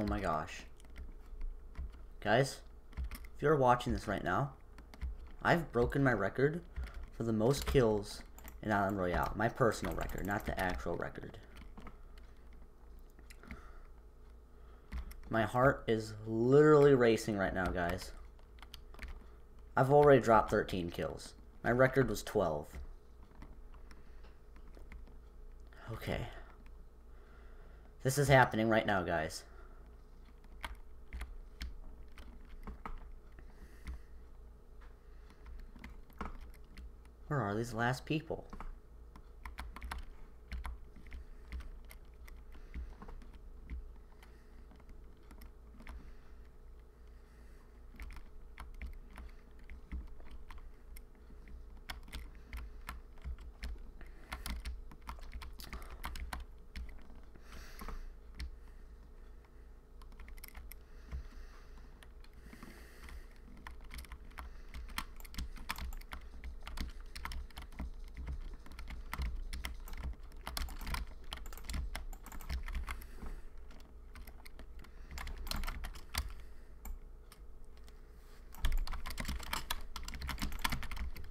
Oh my gosh. Guys, if you're watching this right now, I've broken my record for the most kills in Island Royale. My personal record, not the actual record. My heart is literally racing right now, guys. I've already dropped 13 kills. My record was 12. Okay. This is happening right now, guys. Where are these last people?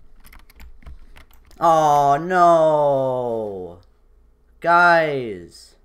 Oh no! Guys!